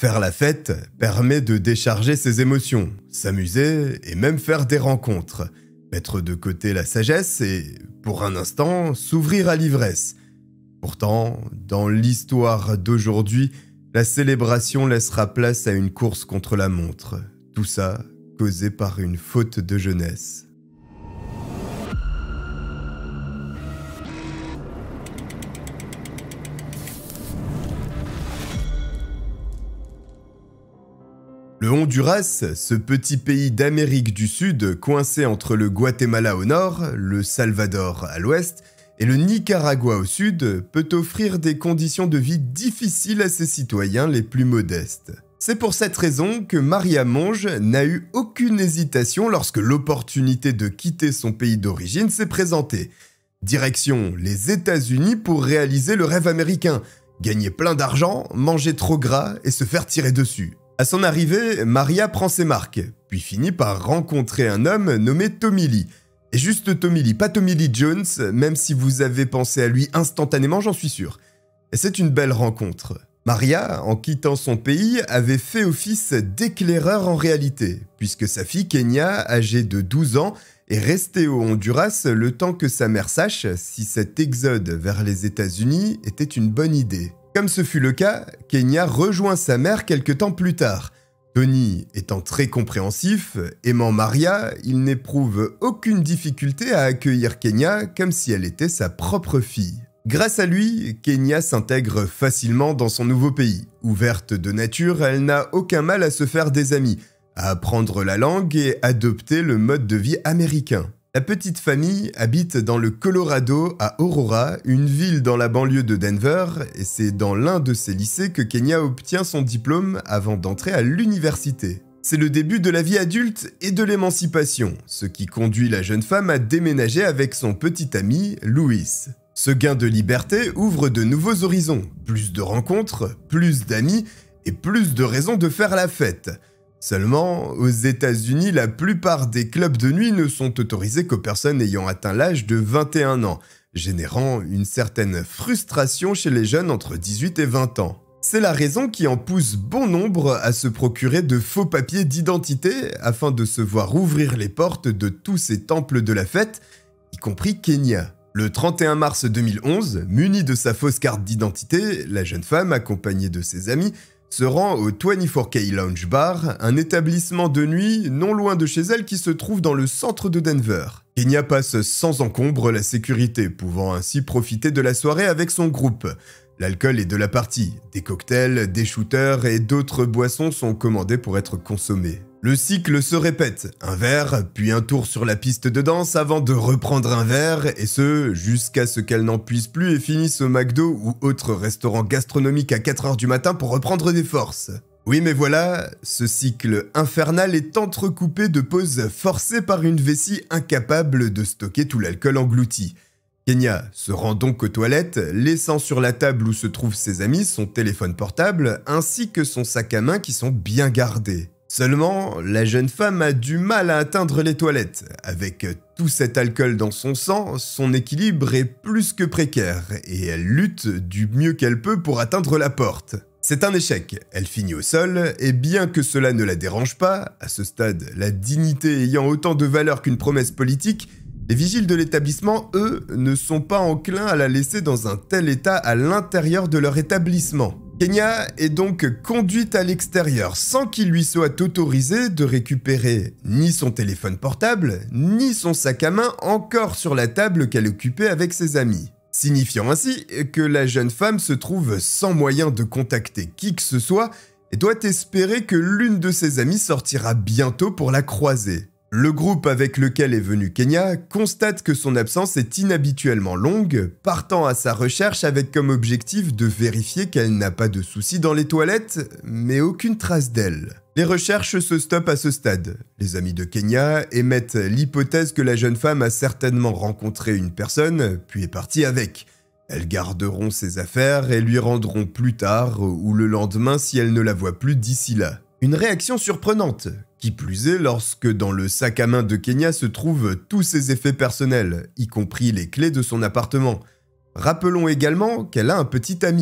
Faire la fête permet de décharger ses émotions, s'amuser et même faire des rencontres, mettre de côté la sagesse et, pour un instant, s'ouvrir à l'ivresse. Pourtant, dans l'histoire d'aujourd'hui, la célébration laissera place à une course contre la montre. Tout ça causé par une faute de jeunesse. Le Honduras, ce petit pays d'Amérique du Sud coincé entre le Guatemala au nord, le Salvador à l'ouest et le Nicaragua au sud, peut offrir des conditions de vie difficiles à ses citoyens les plus modestes. C'est pour cette raison que Maria Monge n'a eu aucune hésitation lorsque l'opportunité de quitter son pays d'origine s'est présentée. Direction les États-Unis pour réaliser le rêve américain, gagner plein d'argent, manger trop gras et se faire tirer dessus. À son arrivée, Maria prend ses marques, puis finit par rencontrer un homme nommé Tommy Lee. Et juste Tommy Lee, pas Tommy Lee Jones, même si vous avez pensé à lui instantanément, j'en suis sûr. Et c'est une belle rencontre. Maria, en quittant son pays, avait fait office d'éclaireur en réalité, puisque sa fille Kenya, âgée de 12 ans, est restée au Honduras le temps que sa mère sache si cet exode vers les États-Unis était une bonne idée. Comme ce fut le cas, Kenya rejoint sa mère quelque temps plus tard. Tony étant très compréhensif, aimant Maria, il n'éprouve aucune difficulté à accueillir Kenya comme si elle était sa propre fille. Grâce à lui, Kenya s'intègre facilement dans son nouveau pays. Ouverte de nature, elle n'a aucun mal à se faire des amis, à apprendre la langue et adopter le mode de vie américain. La petite famille habite dans le Colorado à Aurora, une ville dans la banlieue de Denver, et c'est dans l'un de ces lycées que Kenya obtient son diplôme avant d'entrer à l'université. C'est le début de la vie adulte et de l'émancipation, ce qui conduit la jeune femme à déménager avec son petit ami, Louis. Ce gain de liberté ouvre de nouveaux horizons, plus de rencontres, plus d'amis et plus de raisons de faire la fête. Seulement, aux États-Unis, la plupart des clubs de nuit ne sont autorisés qu'aux personnes ayant atteint l'âge de 21 ans, générant une certaine frustration chez les jeunes entre 18 et 20 ans. C'est la raison qui en pousse bon nombre à se procurer de faux papiers d'identité afin de se voir ouvrir les portes de tous ces temples de la fête, y compris Kenya. Le 31 mars 2011, munie de sa fausse carte d'identité, la jeune femme, accompagnée de ses amis, se rend au 24K Lounge Bar, un établissement de nuit non loin de chez elle qui se trouve dans le centre de Denver. Kenya passe sans encombre la sécurité, pouvant ainsi profiter de la soirée avec son groupe. L'alcool est de la partie, des cocktails, des shooters et d'autres boissons sont commandés pour être consommés. Le cycle se répète, un verre, puis un tour sur la piste de danse avant de reprendre un verre, et ce, jusqu'à ce qu'elle n'en puisse plus et finisse au McDo ou autre restaurant gastronomique à 4 h du matin pour reprendre des forces. Oui mais voilà, ce cycle infernal est entrecoupé de pauses forcées par une vessie incapable de stocker tout l'alcool englouti. Kenya se rend donc aux toilettes, laissant sur la table où se trouvent ses amis son téléphone portable ainsi que son sac à main qui sont bien gardés. Seulement, la jeune femme a du mal à atteindre les toilettes. Avec tout cet alcool dans son sang, son équilibre est plus que précaire et elle lutte du mieux qu'elle peut pour atteindre la porte. C'est un échec, elle finit au sol et bien que cela ne la dérange pas, à ce stade, la dignité ayant autant de valeur qu'une promesse politique, les vigiles de l'établissement, eux, ne sont pas enclins à la laisser dans un tel état à l'intérieur de leur établissement. Kenya est donc conduite à l'extérieur sans qu'il lui soit autorisé de récupérer ni son téléphone portable, ni son sac à main encore sur la table qu'elle occupait avec ses amis. Signifiant ainsi que la jeune femme se trouve sans moyen de contacter qui que ce soit et doit espérer que l'une de ses amies sortira bientôt pour la croiser. Le groupe avec lequel est venu Kenya constate que son absence est inhabituellement longue, partant à sa recherche avec comme objectif de vérifier qu'elle n'a pas de soucis dans les toilettes, mais aucune trace d'elle. Les recherches se stoppent à ce stade. Les amis de Kenya émettent l'hypothèse que la jeune femme a certainement rencontré une personne, puis est partie avec. Elles garderont ses affaires et lui rendront plus tard ou le lendemain si elle ne la voit plus d'ici là. Une réaction surprenante, qui plus est lorsque dans le sac à main de Kenya se trouvent tous ses effets personnels, y compris les clés de son appartement. Rappelons également qu'elle a un petit ami.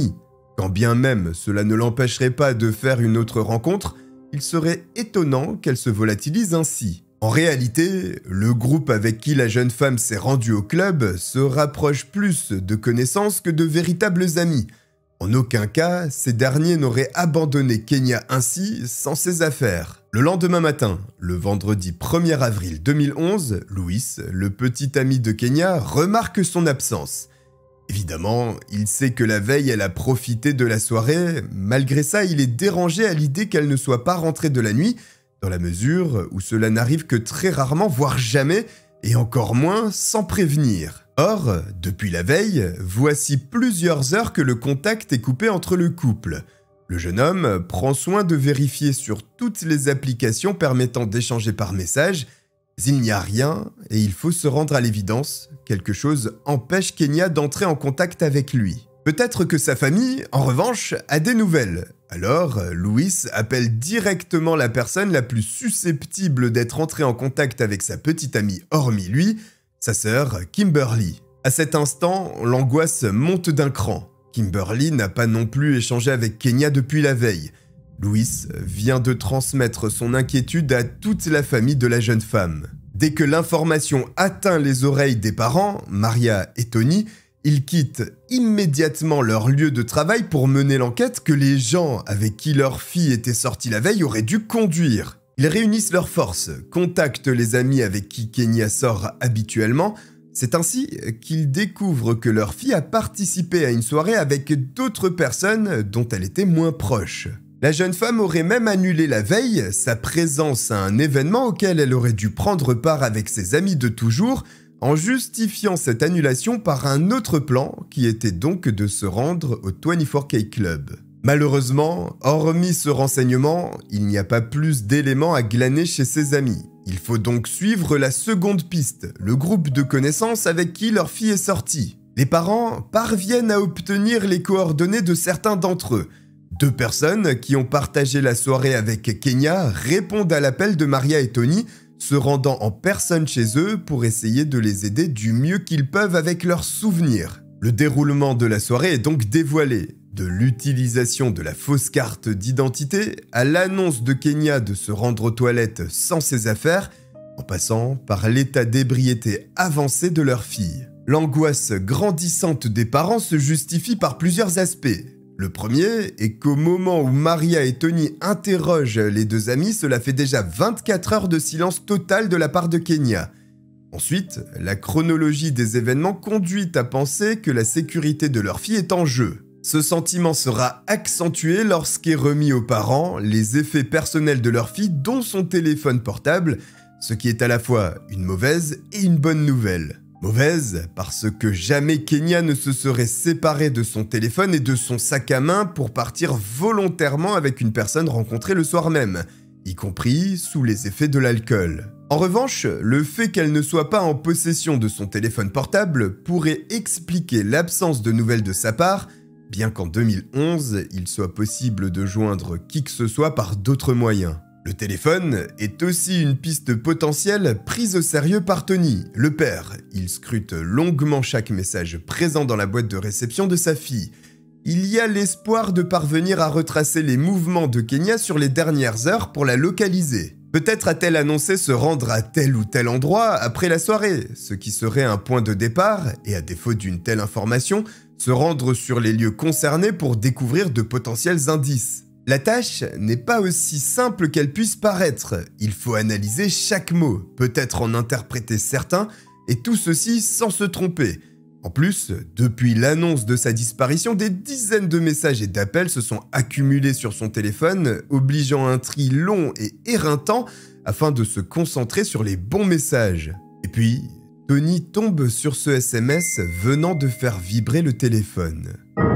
Quand bien même cela ne l'empêcherait pas de faire une autre rencontre, il serait étonnant qu'elle se volatilise ainsi. En réalité, le groupe avec qui la jeune femme s'est rendue au club se rapproche plus de connaissances que de véritables amis. En aucun cas, ces derniers n'auraient abandonné Kenya ainsi sans ses affaires. Le lendemain matin, le vendredi 1er avril 2011, Louis, le petit ami de Kenya, remarque son absence. Évidemment, il sait que la veille, elle a profité de la soirée. Malgré ça, il est dérangé à l'idée qu'elle ne soit pas rentrée de la nuit, dans la mesure où cela n'arrive que très rarement, voire jamais, et encore moins sans prévenir. Or, depuis la veille, voici plusieurs heures que le contact est coupé entre le couple. Le jeune homme prend soin de vérifier sur toutes les applications permettant d'échanger par message. Il n'y a rien et il faut se rendre à l'évidence. Quelque chose empêche Kenya d'entrer en contact avec lui. Peut-être que sa famille, en revanche, a des nouvelles. Alors, Louis appelle directement la personne la plus susceptible d'être entrée en contact avec sa petite amie hormis lui, sa sœur Kimberly. À cet instant, l'angoisse monte d'un cran. Kimberly n'a pas non plus échangé avec Kenya depuis la veille. Louis vient de transmettre son inquiétude à toute la famille de la jeune femme. Dès que l'information atteint les oreilles des parents, Maria et Tony, ils quittent immédiatement leur lieu de travail pour mener l'enquête que les gens avec qui leur fille était sortie la veille auraient dû conduire. Ils réunissent leurs forces, contactent les amis avec qui Kenya sort habituellement. C'est ainsi qu'ils découvrent que leur fille a participé à une soirée avec d'autres personnes dont elle était moins proche. La jeune femme aurait même annulé la veille sa présence à un événement auquel elle aurait dû prendre part avec ses amis de toujours, en justifiant cette annulation par un autre plan qui était donc de se rendre au 24K Club. Malheureusement, hormis ce renseignement, il n'y a pas plus d'éléments à glaner chez ses amis. Il faut donc suivre la seconde piste, le groupe de connaissances avec qui leur fille est sortie. Les parents parviennent à obtenir les coordonnées de certains d'entre eux. 2 personnes qui ont partagé la soirée avec Kenya répondent à l'appel de Maria et Tony, se rendant en personne chez eux pour essayer de les aider du mieux qu'ils peuvent avec leurs souvenirs. Le déroulement de la soirée est donc dévoilé. De l'utilisation de la fausse carte d'identité à l'annonce de Kenya de se rendre aux toilettes sans ses affaires, en passant par l'état d'ébriété avancé de leur fille. L'angoisse grandissante des parents se justifie par plusieurs aspects. Le premier est qu'au moment où Maria et Tony interrogent les 2 amis, cela fait déjà 24 heures de silence total de la part de Kenya. Ensuite, la chronologie des événements conduit à penser que la sécurité de leur fille est en jeu. Ce sentiment sera accentué lorsqu'est remis aux parents les effets personnels de leur fille, dont son téléphone portable, ce qui est à la fois une mauvaise et une bonne nouvelle. Mauvaise parce que jamais Kenya ne se serait séparée de son téléphone et de son sac à main pour partir volontairement avec une personne rencontrée le soir même, y compris sous les effets de l'alcool. En revanche, le fait qu'elle ne soit pas en possession de son téléphone portable pourrait expliquer l'absence de nouvelles de sa part, bien qu'en 2011, il soit possible de joindre qui que ce soit par d'autres moyens. Le téléphone est aussi une piste potentielle prise au sérieux par Tony, le père. Il scrute longuement chaque message présent dans la boîte de réception de sa fille. Il y a l'espoir de parvenir à retracer les mouvements de Kenya sur les dernières heures pour la localiser. Peut-être a-t-elle annoncé se rendre à tel ou tel endroit après la soirée, ce qui serait un point de départ, et à défaut d'une telle information, se rendre sur les lieux concernés pour découvrir de potentiels indices. La tâche n'est pas aussi simple qu'elle puisse paraître. Il faut analyser chaque mot, peut-être en interpréter certains, et tout ceci sans se tromper. En plus, depuis l'annonce de sa disparition, des dizaines de messages et d'appels se sont accumulés sur son téléphone, obligeant un tri long et éreintant afin de se concentrer sur les bons messages. Et puis, Tony tombe sur ce SMS venant de faire vibrer le téléphone.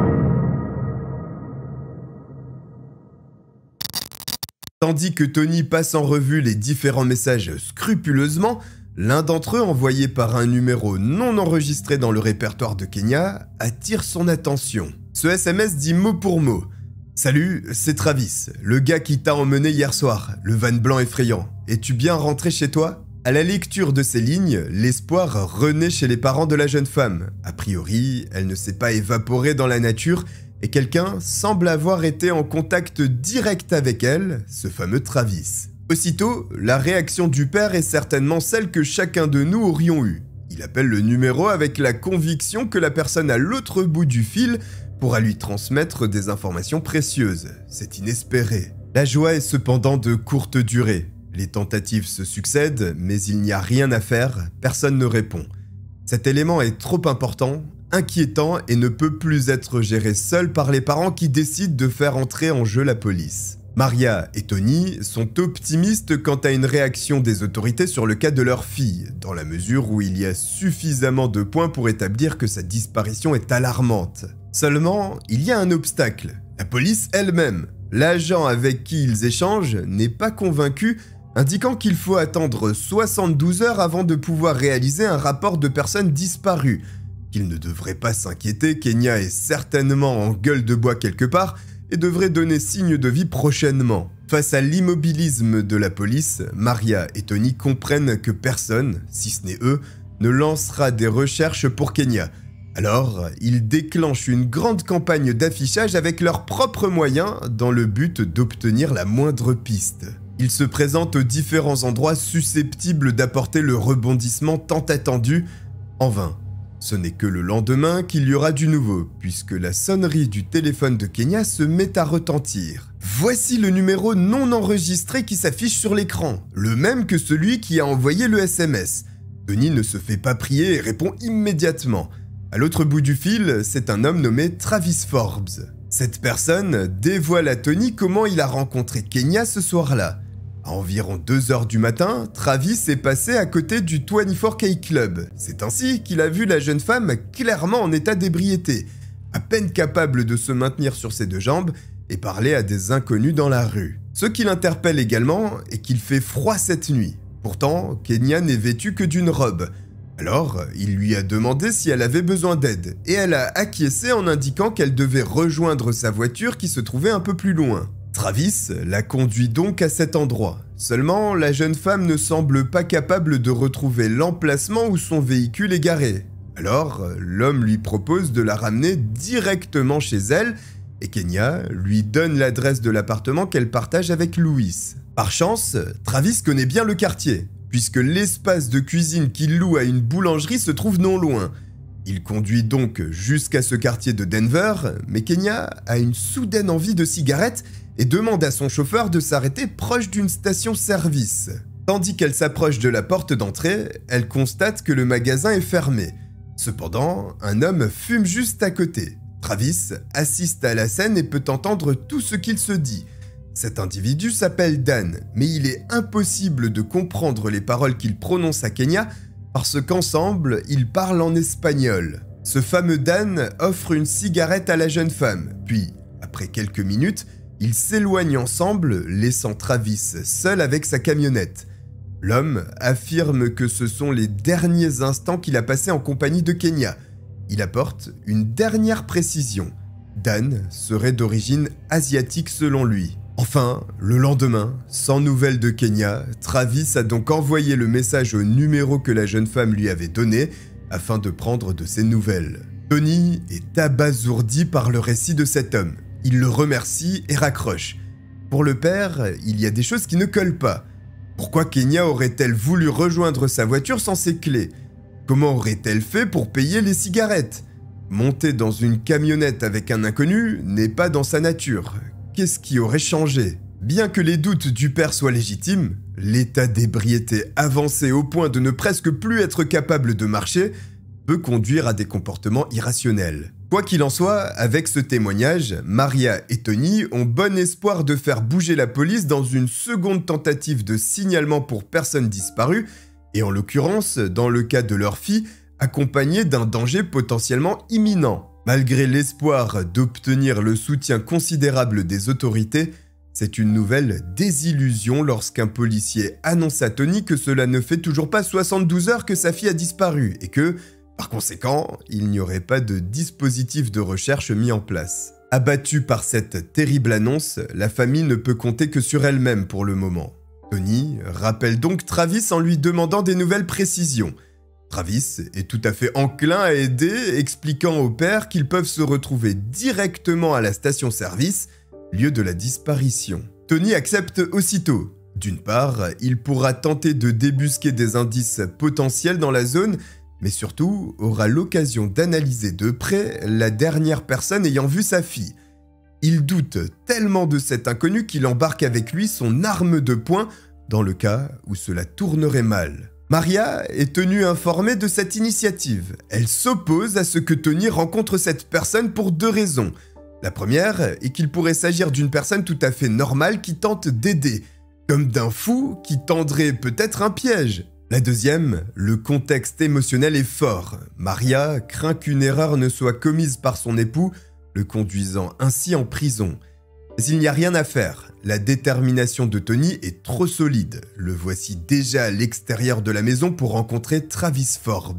Tandis que Tony passe en revue les différents messages scrupuleusement, l'un d'entre eux, envoyé par un numéro non enregistré dans le répertoire de Kenya, attire son attention. Ce SMS dit mot pour mot « Salut, c'est Travis, le gars qui t'a emmené hier soir, le van blanc effrayant. Es-tu bien rentré chez toi ?» À la lecture de ces lignes, l'espoir renaît chez les parents de la jeune femme. A priori, elle ne s'est pas évaporée dans la nature et quelqu'un semble avoir été en contact direct avec elle, ce fameux Travis. Aussitôt, la réaction du père est certainement celle que chacun de nous aurions eue. Il appelle le numéro avec la conviction que la personne à l'autre bout du fil pourra lui transmettre des informations précieuses. C'est inespéré. La joie est cependant de courte durée. Les tentatives se succèdent, mais il n'y a rien à faire, personne ne répond. Cet élément est trop important, inquiétant et ne peut plus être géré seul par les parents qui décident de faire entrer en jeu la police. Maria et Tony sont optimistes quant à une réaction des autorités sur le cas de leur fille, dans la mesure où il y a suffisamment de points pour établir que sa disparition est alarmante. Seulement, il y a un obstacle, la police elle-même. L'agent avec qui ils échangent n'est pas convaincu, indiquant qu'il faut attendre 72 heures avant de pouvoir réaliser un rapport de personnes disparues. Qu'il ne devrait pas s'inquiéter, Kenya est certainement en gueule de bois quelque part et devrait donner signe de vie prochainement. Face à l'immobilisme de la police, Maria et Tony comprennent que personne, si ce n'est eux, ne lancera des recherches pour Kenya. Alors, ils déclenchent une grande campagne d'affichage avec leurs propres moyens dans le but d'obtenir la moindre piste. Ils se présentent aux différents endroits susceptibles d'apporter le rebondissement tant attendu, en vain. Ce n'est que le lendemain qu'il y aura du nouveau, puisque la sonnerie du téléphone de Kenya se met à retentir. Voici le numéro non enregistré qui s'affiche sur l'écran, le même que celui qui a envoyé le SMS. Tony ne se fait pas prier et répond immédiatement. À l'autre bout du fil, c'est un homme nommé Travis Forbes. Cette personne dévoile à Tony comment il a rencontré Kenya ce soir-là. À environ 2 h du matin, Travis est passé à côté du 24K Club. C'est ainsi qu'il a vu la jeune femme clairement en état d'ébriété, à peine capable de se maintenir sur ses 2 jambes et parler à des inconnus dans la rue. Ce qui l'interpelle également est qu'il fait froid cette nuit. Pourtant, Kenya n'est vêtue que d'une robe. Alors, il lui a demandé si elle avait besoin d'aide, et elle a acquiescé en indiquant qu'elle devait rejoindre sa voiture qui se trouvait un peu plus loin. Travis la conduit donc à cet endroit. Seulement, la jeune femme ne semble pas capable de retrouver l'emplacement où son véhicule est garé. Alors, l'homme lui propose de la ramener directement chez elle et Kenya lui donne l'adresse de l'appartement qu'elle partage avec Louis. Par chance, Travis connaît bien le quartier, puisque l'espace de cuisine qu'il loue à une boulangerie se trouve non loin. Il conduit donc jusqu'à ce quartier de Denver, mais Kenya a une soudaine envie de cigarette et demande à son chauffeur de s'arrêter proche d'une station-service. Tandis qu'elle s'approche de la porte d'entrée, elle constate que le magasin est fermé. Cependant, un homme fume juste à côté. Travis assiste à la scène et peut entendre tout ce qu'il se dit. Cet individu s'appelle Dan, mais il est impossible de comprendre les paroles qu'il prononce à Kenya parce qu'ensemble, ils parlent en espagnol. Ce fameux Dan offre une cigarette à la jeune femme, puis, après quelques minutes, ils s'éloignent ensemble, laissant Travis seul avec sa camionnette. L'homme affirme que ce sont les derniers instants qu'il a passés en compagnie de Kenya. Il apporte une dernière précision. Dan serait d'origine asiatique selon lui. Enfin, le lendemain, sans nouvelles de Kenya, Travis a donc envoyé le message au numéro que la jeune femme lui avait donné afin de prendre de ses nouvelles. Tony est abasourdi par le récit de cet homme. Il le remercie et raccroche. Pour le père, il y a des choses qui ne collent pas. Pourquoi Kenya aurait-elle voulu rejoindre sa voiture sans ses clés? Comment aurait-elle fait pour payer les cigarettes? Monter dans une camionnette avec un inconnu n'est pas dans sa nature. Qu'est-ce qui aurait changé? Bien que les doutes du père soient légitimes, l'état d'ébriété avancé au point de ne presque plus être capable de marcher peut conduire à des comportements irrationnels. Quoi qu'il en soit, avec ce témoignage, Maria et Tony ont bon espoir de faire bouger la police dans une seconde tentative de signalement pour personnes disparues, et en l'occurrence, dans le cas de leur fille, accompagnée d'un danger potentiellement imminent. Malgré l'espoir d'obtenir le soutien considérable des autorités, c'est une nouvelle désillusion lorsqu'un policier annonce à Tony que cela ne fait toujours pas 72 heures que sa fille a disparu et que, par conséquent, il n'y aurait pas de dispositif de recherche mis en place. Abattue par cette terrible annonce, la famille ne peut compter que sur elle-même pour le moment. Tony rappelle donc Travis en lui demandant des nouvelles précisions. Travis est tout à fait enclin à aider, expliquant au père qu'ils peuvent se retrouver directement à la station-service, lieu de la disparition. Tony accepte aussitôt. D'une part, il pourra tenter de débusquer des indices potentiels dans la zone, mais surtout aura l'occasion d'analyser de près la dernière personne ayant vu sa fille. Il doute tellement de cet inconnu qu'il embarque avec lui son arme de poing dans le cas où cela tournerait mal. Maria est tenue informée de cette initiative. Elle s'oppose à ce que Tony rencontre cette personne pour deux raisons. La première est qu'il pourrait s'agir d'une personne tout à fait normale qui tente d'aider, comme d'un fou qui tendrait peut-être un piège. La deuxième, le contexte émotionnel est fort. Maria craint qu'une erreur ne soit commise par son époux, le conduisant ainsi en prison. Mais il n'y a rien à faire. La détermination de Tony est trop solide. Le voici déjà à l'extérieur de la maison pour rencontrer Travis Forbes.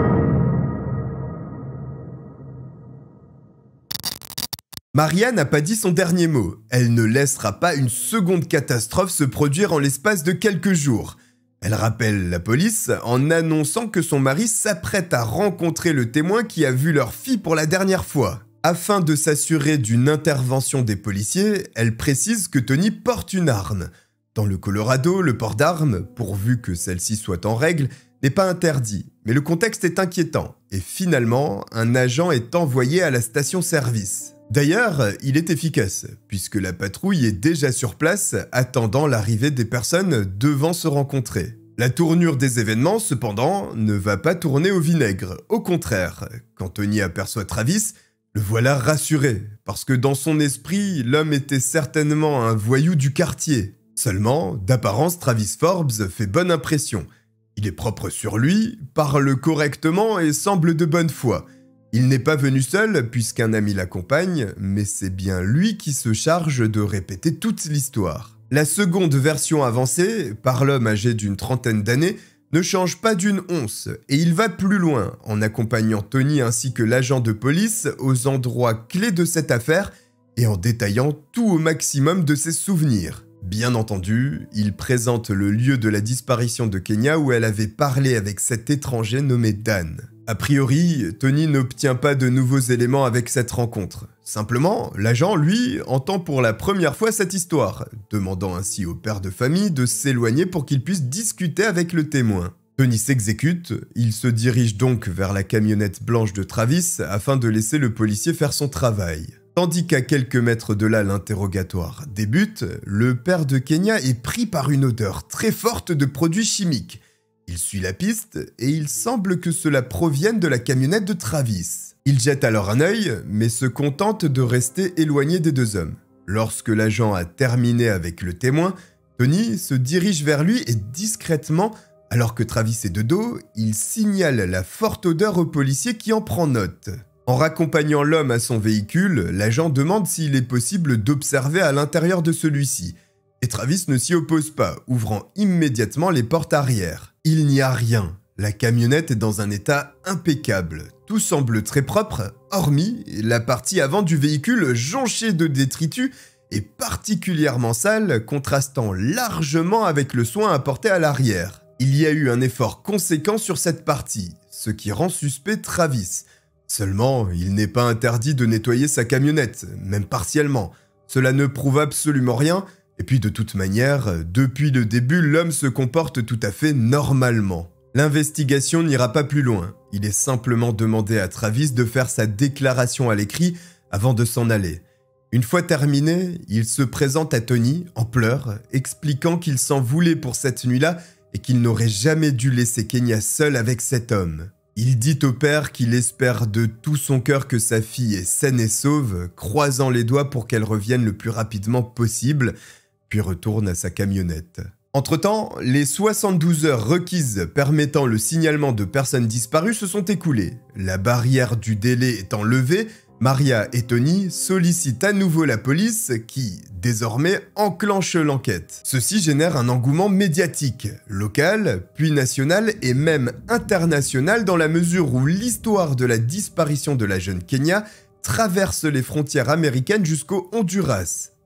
Maria n'a pas dit son dernier mot. Elle ne laissera pas une seconde catastrophe se produire en l'espace de quelques jours. Elle rappelle la police en annonçant que son mari s'apprête à rencontrer le témoin qui a vu leur fille pour la dernière fois. Afin de s'assurer d'une intervention des policiers, elle précise que Tony porte une arme. Dans le Colorado, le port d'armes, pourvu que celle-ci soit en règle, n'est pas interdit. Mais le contexte est inquiétant. Et finalement, un agent est envoyé à la station-service. D'ailleurs, il est efficace, puisque la patrouille est déjà sur place, attendant l'arrivée des personnes devant se rencontrer. La tournure des événements, cependant, ne va pas tourner au vinaigre. Au contraire, quand Tony aperçoit Travis, le voilà rassuré, parce que dans son esprit, l'homme était certainement un voyou du quartier. Seulement, d'apparence, Travis Forbes fait bonne impression. Il est propre sur lui, parle correctement et semble de bonne foi. Il n'est pas venu seul puisqu'un ami l'accompagne, mais c'est bien lui qui se charge de répéter toute l'histoire. La seconde version avancée, par l'homme âgé d'une trentaine d'années, ne change pas d'une once, et il va plus loin en accompagnant Tony ainsi que l'agent de police aux endroits clés de cette affaire et en détaillant tout au maximum de ses souvenirs. Bien entendu, il présente le lieu de la disparition de Kenya où elle avait parlé avec cet étranger nommé Dan. A priori, Tony n'obtient pas de nouveaux éléments avec cette rencontre. Simplement, l'agent, lui, entend pour la première fois cette histoire, demandant ainsi au père de famille de s'éloigner pour qu'il puisse discuter avec le témoin. Tony s'exécute, il se dirige donc vers la camionnette blanche de Travis afin de laisser le policier faire son travail. Tandis qu'à quelques mètres de là l'interrogatoire débute, le père de Kenya est pris par une odeur très forte de produits chimiques. Il suit la piste et il semble que cela provienne de la camionnette de Travis. Il jette alors un œil, mais se contente de rester éloigné des deux hommes. Lorsque l'agent a terminé avec le témoin, Tony se dirige vers lui et discrètement, alors que Travis est de dos, il signale la forte odeur au policier qui en prend note. En raccompagnant l'homme à son véhicule, l'agent demande s'il est possible d'observer à l'intérieur de celui-ci. Et Travis ne s'y oppose pas, ouvrant immédiatement les portes arrière. Il n'y a rien. La camionnette est dans un état impeccable. Tout semble très propre, hormis la partie avant du véhicule jonchée de détritus et particulièrement sale, contrastant largement avec le soin apporté à l'arrière. Il y a eu un effort conséquent sur cette partie, ce qui rend suspect Travis. Seulement, il n'est pas interdit de nettoyer sa camionnette, même partiellement. Cela ne prouve absolument rien. Et puis de toute manière, depuis le début, l'homme se comporte tout à fait normalement. L'investigation n'ira pas plus loin. Il est simplement demandé à Travis de faire sa déclaration à l'écrit avant de s'en aller. Une fois terminé, il se présente à Tony, en pleurs, expliquant qu'il s'en voulait pour cette nuit-là et qu'il n'aurait jamais dû laisser Kenya seule avec cet homme. Il dit au père qu'il espère de tout son cœur que sa fille est saine et sauve, croisant les doigts pour qu'elle revienne le plus rapidement possible, puis retourne à sa camionnette. Entre-temps, les 72 heures requises permettant le signalement de personnes disparues se sont écoulées. La barrière du délai étant levée, Maria et Tony sollicitent à nouveau la police qui, désormais, enclenche l'enquête. Ceci génère un engouement médiatique, local, puis national et même international dans la mesure où l'histoire de la disparition de la jeune Kenya traverse les frontières américaines jusqu'au Honduras.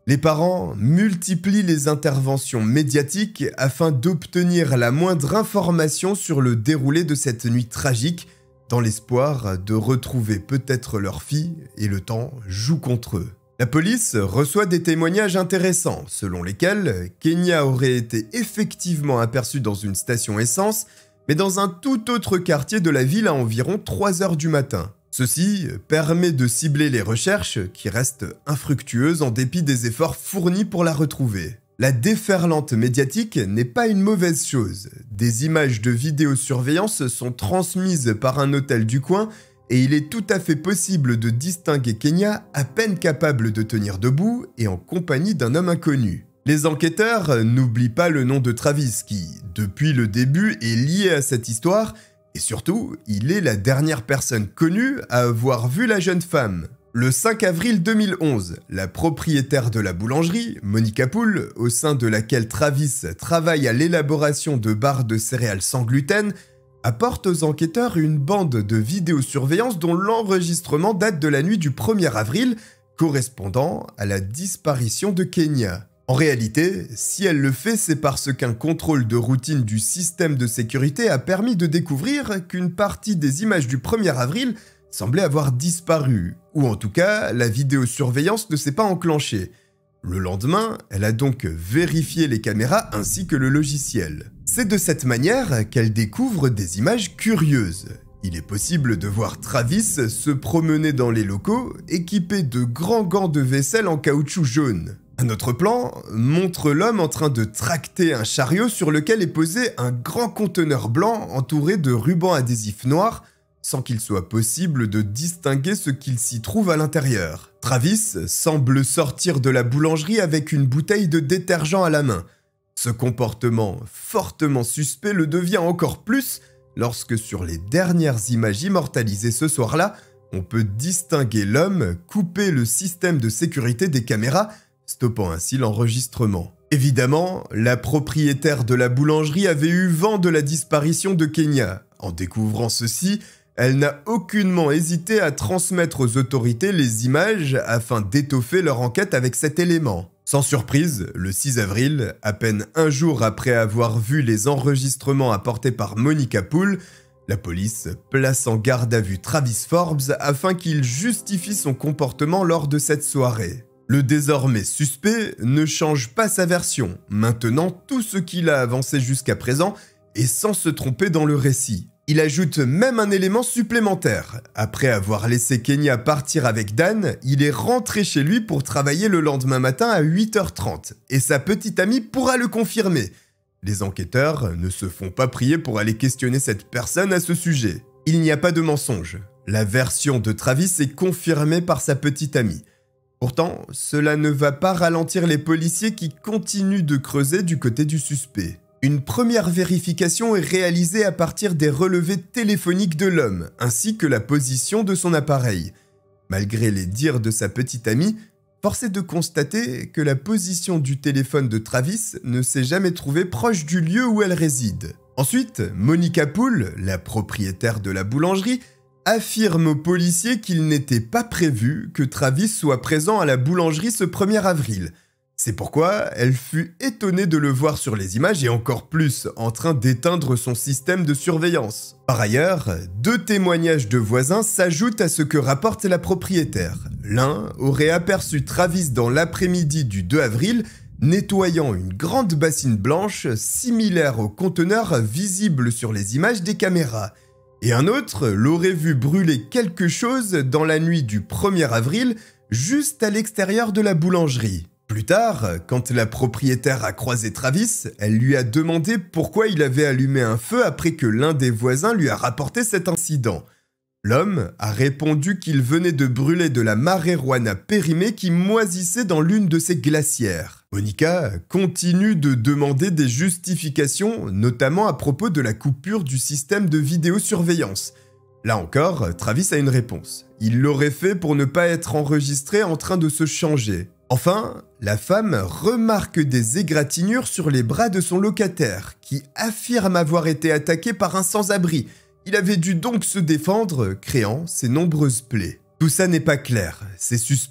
Les parents multiplient les interventions médiatiques afin d'obtenir la moindre information sur le déroulé de cette nuit tragique, dans l'espoir de retrouver peut-être leur fille, et le temps joue contre eux. La police reçoit des témoignages intéressants, selon lesquels Kenya aurait été effectivement aperçue dans une station essence, mais dans un tout autre quartier de la ville à environ 3 h du matin. Ceci permet de cibler les recherches qui restent infructueuses en dépit des efforts fournis pour la retrouver. La déferlante médiatique n'est pas une mauvaise chose. Des images de vidéosurveillance sont transmises par un hôtel du coin et il est tout à fait possible de distinguer Kenya à peine capable de tenir debout et en compagnie d'un homme inconnu. Les enquêteurs n'oublient pas le nom de Travis qui, depuis le début, est lié à cette histoire. Et surtout, il est la dernière personne connue à avoir vu la jeune femme. Le 5 avril 2011, la propriétaire de la boulangerie, Monica Poole, au sein de laquelle Travis travaille à l'élaboration de barres de céréales sans gluten, apporte aux enquêteurs une bande de vidéosurveillance dont l'enregistrement date de la nuit du 1er avril, correspondant à la disparition de Kenya. En réalité, si elle le fait, c'est parce qu'un contrôle de routine du système de sécurité a permis de découvrir qu'une partie des images du 1er avril semblait avoir disparu, ou en tout cas, la vidéosurveillance ne s'est pas enclenchée. Le lendemain, elle a donc vérifié les caméras ainsi que le logiciel. C'est de cette manière qu'elle découvre des images curieuses. Il est possible de voir Travis se promener dans les locaux équipé de grands gants de vaisselle en caoutchouc jaune. Un autre plan montre l'homme en train de tracter un chariot sur lequel est posé un grand conteneur blanc entouré de rubans adhésifs noirs, sans qu'il soit possible de distinguer ce qu'il s'y trouve à l'intérieur. Travis semble sortir de la boulangerie avec une bouteille de détergent à la main. Ce comportement fortement suspect le devient encore plus lorsque sur les dernières images immortalisées ce soir-là, on peut distinguer l'homme couper le système de sécurité des caméras, stoppant ainsi l'enregistrement. Évidemment, la propriétaire de la boulangerie avait eu vent de la disparition de Kenya. En découvrant ceci, elle n'a aucunement hésité à transmettre aux autorités les images afin d'étoffer leur enquête avec cet élément. Sans surprise, le 6 avril, à peine un jour après avoir vu les enregistrements apportés par Monica Poole, la police place en garde à vue Travis Forbes afin qu'il justifie son comportement lors de cette soirée. Le désormais suspect ne change pas sa version, maintenant tout ce qu'il a avancé jusqu'à présent et sans se tromper dans le récit. Il ajoute même un élément supplémentaire. Après avoir laissé Kenya partir avec Dan, il est rentré chez lui pour travailler le lendemain matin à 8 h 30 et sa petite amie pourra le confirmer. Les enquêteurs ne se font pas prier pour aller questionner cette personne à ce sujet. Il n'y a pas de mensonge. La version de Travis est confirmée par sa petite amie. Pourtant, cela ne va pas ralentir les policiers qui continuent de creuser du côté du suspect. Une première vérification est réalisée à partir des relevés téléphoniques de l'homme, ainsi que la position de son appareil. Malgré les dires de sa petite amie, force est de constater que la position du téléphone de Travis ne s'est jamais trouvée proche du lieu où elle réside. Ensuite, Monica Poole, la propriétaire de la boulangerie, affirme aux policiers qu'il n'était pas prévu que Travis soit présent à la boulangerie ce 1er avril. C'est pourquoi elle fut étonnée de le voir sur les images et encore plus en train d'éteindre son système de surveillance. Par ailleurs, 2 témoignages de voisins s'ajoutent à ce que rapporte la propriétaire. L'un aurait aperçu Travis dans l'après-midi du 2 avril nettoyant une grande bassine blanche similaire au conteneur visible sur les images des caméras. Et un autre l'aurait vu brûler quelque chose dans la nuit du 1er avril juste à l'extérieur de la boulangerie. Plus tard, quand la propriétaire a croisé Travis, elle lui a demandé pourquoi il avait allumé un feu après que l'un des voisins lui a rapporté cet incident. L'homme a répondu qu'il venait de brûler de la marijuana périmée qui moisissait dans l'une de ses glacières. Monica continue de demander des justifications, notamment à propos de la coupure du système de vidéosurveillance. Là encore, Travis a une réponse. Il l'aurait fait pour ne pas être enregistré en train de se changer. Enfin, la femme remarque des égratignures sur les bras de son locataire, qui affirme avoir été attaqué par un sans-abri. Il avait dû donc se défendre, créant ces nombreuses plaies. Tout ça n'est pas clair, c'est suspect.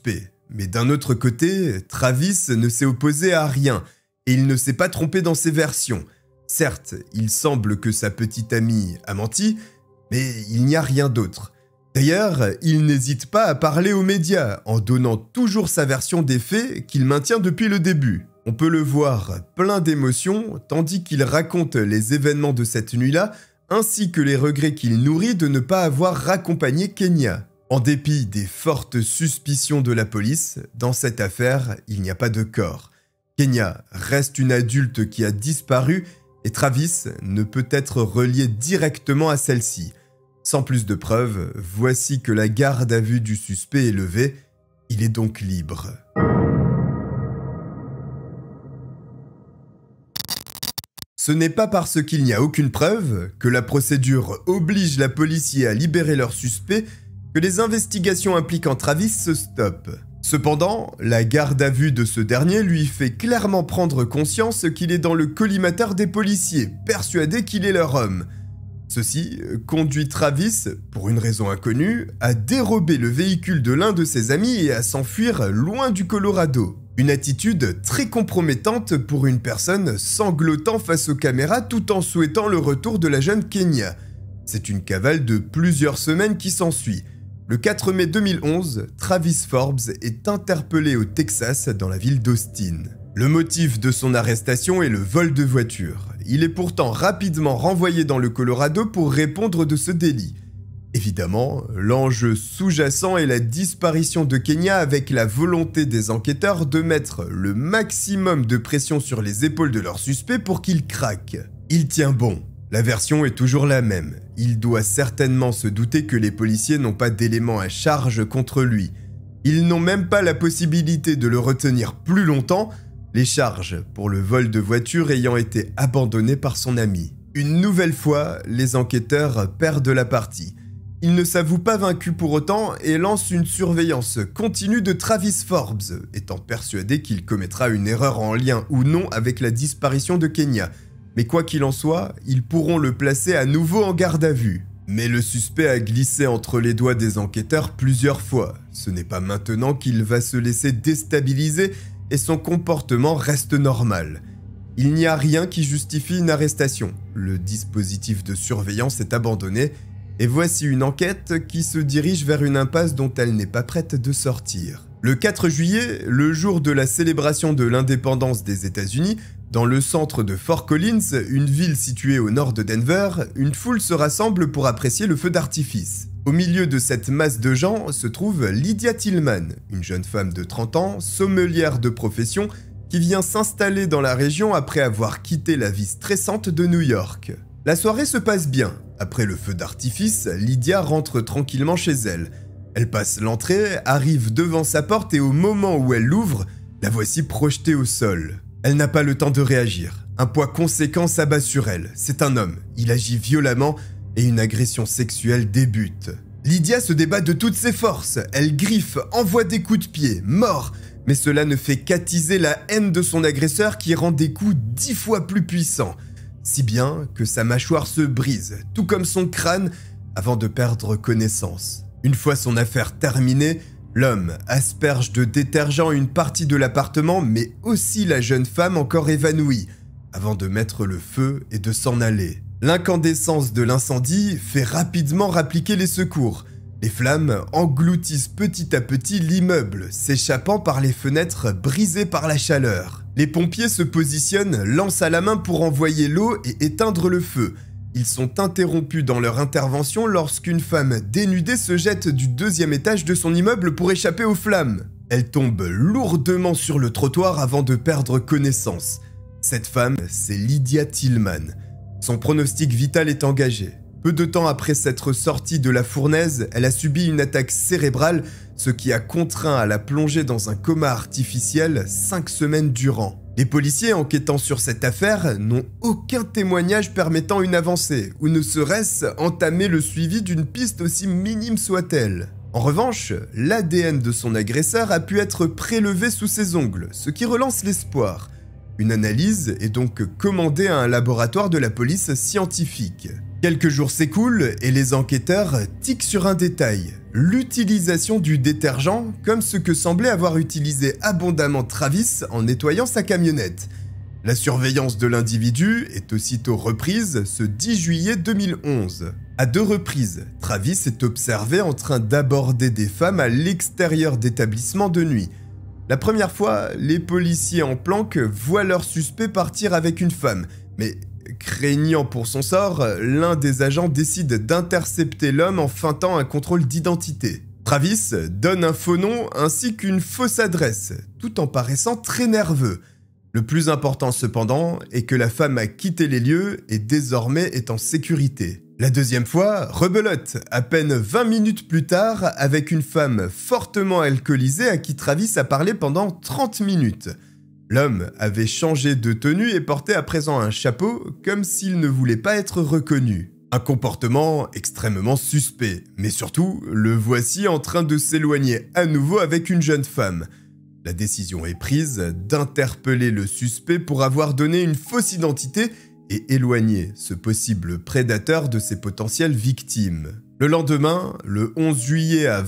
Mais d'un autre côté, Travis ne s'est opposé à rien et il ne s'est pas trompé dans ses versions. Certes, il semble que sa petite amie a menti, mais il n'y a rien d'autre. D'ailleurs, il n'hésite pas à parler aux médias en donnant toujours sa version des faits qu'il maintient depuis le début. On peut le voir plein d'émotions tandis qu'il raconte les événements de cette nuit-là ainsi que les regrets qu'il nourrit de ne pas avoir raccompagné Kenya. En dépit des fortes suspicions de la police, dans cette affaire, il n'y a pas de corps. Kenya reste une adulte qui a disparu et Travis ne peut être relié directement à celle-ci. Sans plus de preuves, voici que la garde à vue du suspect est levée, il est donc libre. Ce n'est pas parce qu'il n'y a aucune preuve que la procédure oblige la police à libérer leur suspect que les investigations impliquant Travis se stoppent. Cependant, la garde à vue de ce dernier lui fait clairement prendre conscience qu'il est dans le collimateur des policiers, persuadé qu'il est leur homme. Ceci conduit Travis, pour une raison inconnue, à dérober le véhicule de l'un de ses amis et à s'enfuir loin du Colorado. Une attitude très compromettante pour une personne sanglotant face aux caméras tout en souhaitant le retour de la jeune Kenya. C'est une cavale de plusieurs semaines qui s'ensuit. Le 4 mai 2011, Travis Forbes est interpellé au Texas dans la ville d'Austin. Le motif de son arrestation est le vol de voiture. Il est pourtant rapidement renvoyé dans le Colorado pour répondre de ce délit. Évidemment, l'enjeu sous-jacent est la disparition de Kenya avec la volonté des enquêteurs de mettre le maximum de pression sur les épaules de leur suspect pour qu'il craque. Il tient bon. La version est toujours la même. Il doit certainement se douter que les policiers n'ont pas d'éléments à charge contre lui. Ils n'ont même pas la possibilité de le retenir plus longtemps, les charges pour le vol de voiture ayant été abandonnées par son ami. Une nouvelle fois, les enquêteurs perdent la partie. Ils ne s'avouent pas vaincus pour autant et lancent une surveillance continue de Travis Forbes, étant persuadés qu'il commettra une erreur en lien ou non avec la disparition de Kenya. Mais quoi qu'il en soit, ils pourront le placer à nouveau en garde à vue. Mais le suspect a glissé entre les doigts des enquêteurs plusieurs fois. Ce n'est pas maintenant qu'il va se laisser déstabiliser et son comportement reste normal. Il n'y a rien qui justifie une arrestation. Le dispositif de surveillance est abandonné et voici une enquête qui se dirige vers une impasse dont elle n'est pas prête de sortir. Le 4 juillet, le jour de la célébration de l'indépendance des États-Unis, dans le centre de Fort Collins, une ville située au nord de Denver, une foule se rassemble pour apprécier le feu d'artifice. Au milieu de cette masse de gens se trouve Lydia Tillman, une jeune femme de 30 ans, sommelière de profession, qui vient s'installer dans la région après avoir quitté la vie stressante de New York. La soirée se passe bien. Après le feu d'artifice, Lydia rentre tranquillement chez elle. Elle passe l'entrée, arrive devant sa porte et au moment où elle l'ouvre, la voici projetée au sol. Elle n'a pas le temps de réagir. Un poids conséquent s'abat sur elle. C'est un homme. Il agit violemment et une agression sexuelle débute. Lydia se débat de toutes ses forces. Elle griffe, envoie des coups de pied, mord. Mais cela ne fait qu'attiser la haine de son agresseur qui rend des coups 10 fois plus puissants. Si bien que sa mâchoire se brise, tout comme son crâne, avant de perdre connaissance. Une fois son affaire terminée, l'homme asperge de détergent une partie de l'appartement, mais aussi la jeune femme encore évanouie, avant de mettre le feu et de s'en aller. L'incandescence de l'incendie fait rapidement rappliquer les secours. Les flammes engloutissent petit à petit l'immeuble, s'échappant par les fenêtres brisées par la chaleur. Les pompiers se positionnent, lance à la main pour envoyer l'eau et éteindre le feu. Ils sont interrompus dans leur intervention lorsqu'une femme dénudée se jette du 2e étage de son immeuble pour échapper aux flammes. Elle tombe lourdement sur le trottoir avant de perdre connaissance. Cette femme, c'est Lydia Tillman. Son pronostic vital est engagé. Peu de temps après s'être sortie de la fournaise, elle a subi une attaque cérébrale, ce qui a contraint à la plonger dans un coma artificiel 5 semaines durant. Les policiers enquêtant sur cette affaire n'ont aucun témoignage permettant une avancée, ou ne serait-ce entamer le suivi d'une piste aussi minime soit-elle. En revanche, l'ADN de son agresseur a pu être prélevé sous ses ongles, ce qui relance l'espoir. Une analyse est donc commandée à un laboratoire de la police scientifique. Quelques jours s'écoulent et les enquêteurs tiquent sur un détail, l'utilisation du détergent comme ce que semblait avoir utilisé abondamment Travis en nettoyant sa camionnette. La surveillance de l'individu est aussitôt reprise ce 10 juillet 2011. À 2 reprises, Travis est observé en train d'aborder des femmes à l'extérieur d'établissements de nuit. La première fois, les policiers en planque voient leur suspect partir avec une femme, mais craignant pour son sort, l'un des agents décide d'intercepter l'homme en feintant un contrôle d'identité. Travis donne un faux nom ainsi qu'une fausse adresse, tout en paraissant très nerveux. Le plus important cependant est que la femme a quitté les lieux et désormais est en sécurité. La deuxième fois, rebelote, à peine 20 minutes plus tard, avec une femme fortement alcoolisée à qui Travis a parlé pendant 30 minutes. L'homme avait changé de tenue et portait à présent un chapeau, comme s'il ne voulait pas être reconnu. Un comportement extrêmement suspect, mais surtout, le voici en train de s'éloigner à nouveau avec une jeune femme. La décision est prise d'interpeller le suspect pour avoir donné une fausse identité et éloigner ce possible prédateur de ses potentielles victimes. Le lendemain, le 11 juillet à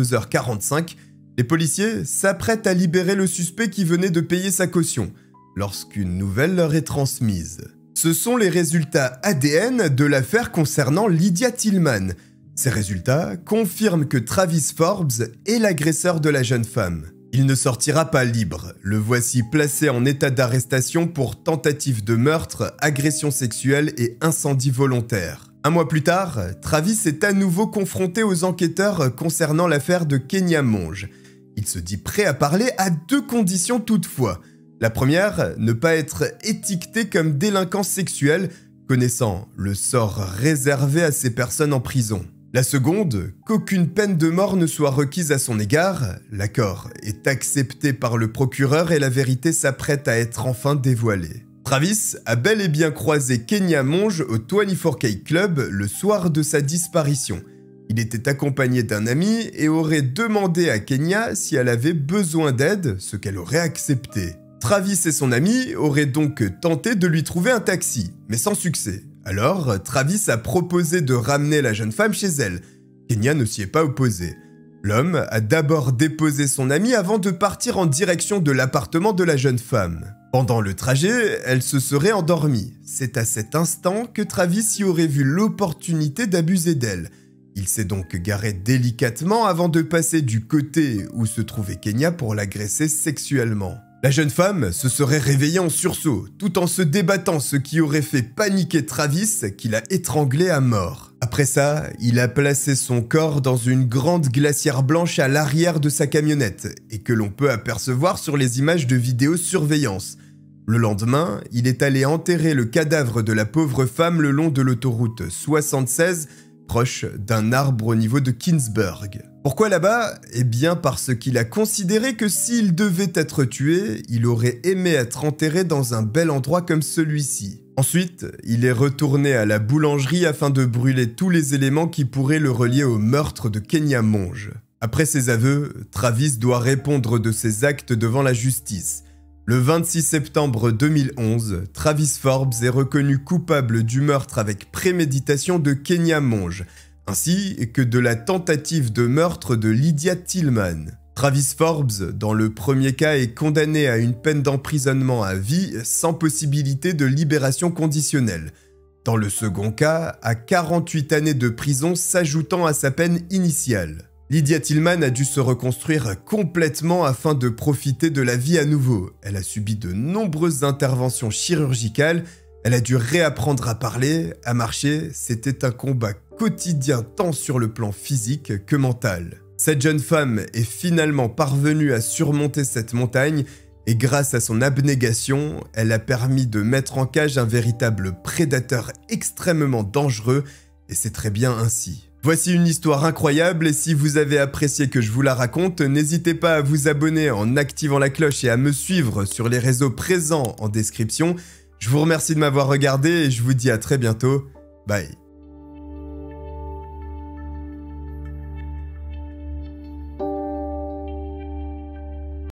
22h45, les policiers s'apprêtent à libérer le suspect qui venait de payer sa caution, lorsqu'une nouvelle leur est transmise. Ce sont les résultats ADN de l'affaire concernant Lydia Tillman. Ces résultats confirment que Travis Forbes est l'agresseur de la jeune femme. Il ne sortira pas libre. Le voici placé en état d'arrestation pour tentative de meurtre, agression sexuelle et incendie volontaire. Un mois plus tard, Travis est à nouveau confronté aux enquêteurs concernant l'affaire de Kenya Monge. Il se dit prêt à parler à 2 conditions toutefois. La première, ne pas être étiqueté comme délinquant sexuel, connaissant le sort réservé à ces personnes en prison. La seconde, qu'aucune peine de mort ne soit requise à son égard. L'accord est accepté par le procureur et la vérité s'apprête à être enfin dévoilée. Travis a bel et bien croisé Kenya Monge au 24K Club le soir de sa disparition. Il était accompagné d'un ami et aurait demandé à Kenya si elle avait besoin d'aide, ce qu'elle aurait accepté. Travis et son ami auraient donc tenté de lui trouver un taxi, mais sans succès. Alors, Travis a proposé de ramener la jeune femme chez elle. Kenya ne s'y est pas opposée. L'homme a d'abord déposé son ami avant de partir en direction de l'appartement de la jeune femme. Pendant le trajet, elle se serait endormie. C'est à cet instant que Travis y aurait vu l'opportunité d'abuser d'elle. Il s'est donc garé délicatement avant de passer du côté où se trouvait Kenya pour l'agresser sexuellement. La jeune femme se serait réveillée en sursaut, tout en se débattant, ce qui aurait fait paniquer Travis, qui l'a étranglée à mort. Après ça, il a placé son corps dans une grande glacière blanche à l'arrière de sa camionnette, et que l'on peut apercevoir sur les images de vidéosurveillance. Le lendemain, il est allé enterrer le cadavre de la pauvre femme le long de l'autoroute 76, proche d'un arbre au niveau de Kingsburg. Pourquoi là-bas? Eh bien parce qu'il a considéré que s'il devait être tué, il aurait aimé être enterré dans un bel endroit comme celui-ci. Ensuite, il est retourné à la boulangerie afin de brûler tous les éléments qui pourraient le relier au meurtre de Kenya Monge. Après ses aveux, Travis doit répondre de ses actes devant la justice. Le 26 septembre 2011, Travis Forbes est reconnu coupable du meurtre avec préméditation de Kenya Monge, ainsi que de la tentative de meurtre de Lydia Tillman. Travis Forbes, dans le premier cas, est condamné à une peine d'emprisonnement à vie sans possibilité de libération conditionnelle. Dans le second cas, à 48 années de prison s'ajoutant à sa peine initiale. Lydia Tillman a dû se reconstruire complètement afin de profiter de la vie à nouveau. Elle a subi de nombreuses interventions chirurgicales, elle a dû réapprendre à parler, à marcher, c'était un combat quotidien tant sur le plan physique que mental. Cette jeune femme est finalement parvenue à surmonter cette montagne et grâce à son abnégation, elle a permis de mettre en cage un véritable prédateur extrêmement dangereux et c'est très bien ainsi. Voici une histoire incroyable et si vous avez apprécié que je vous la raconte, n'hésitez pas à vous abonner en activant la cloche et à me suivre sur les réseaux présents en description. Je vous remercie de m'avoir regardé et je vous dis à très bientôt. Bye.